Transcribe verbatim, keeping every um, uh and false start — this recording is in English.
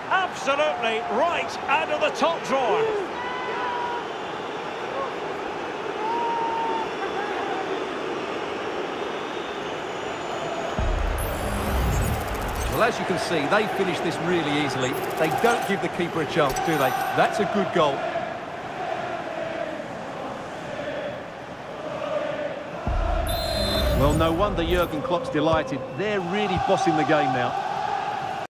Absolutely right out of the top drawer. Well, as you can see, they finish this really easily. They don't give the keeper a chance, do they? That's a good goal. Well, no wonder Jurgen Klopp's delighted. They're really bossing the game now.